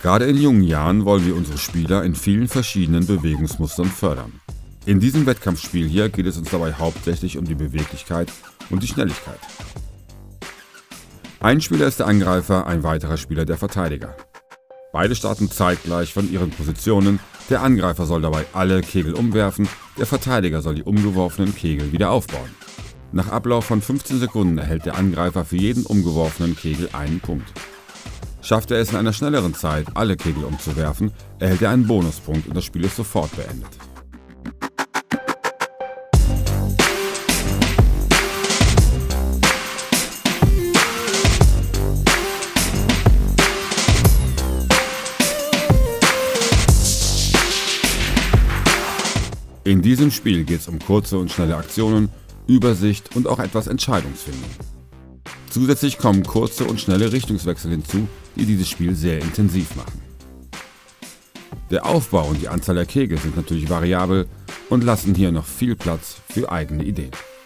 Gerade in jungen Jahren wollen wir unsere Spieler in vielen verschiedenen Bewegungsmustern fördern. In diesem Wettkampfspiel hier geht es uns dabei hauptsächlich um die Beweglichkeit und die Schnelligkeit. Ein Spieler ist der Angreifer, ein weiterer Spieler der Verteidiger. Beide starten zeitgleich von ihren Positionen. Der Angreifer soll dabei alle Kegel umwerfen, der Verteidiger soll die umgeworfenen Kegel wieder aufbauen. Nach Ablauf von 15 Sekunden erhält der Angreifer für jeden umgeworfenen Kegel einen Punkt. Schafft er es in einer schnelleren Zeit, alle Kegel umzuwerfen, erhält er einen Bonuspunkt und das Spiel ist sofort beendet. In diesem Spiel geht es um kurze und schnelle Aktionen, Übersicht und auch etwas Entscheidungsfindung. Zusätzlich kommen kurze und schnelle Richtungswechsel hinzu, die dieses Spiel sehr intensiv machen. Der Aufbau und die Anzahl der Kegel sind natürlich variabel und lassen hier noch viel Platz für eigene Ideen.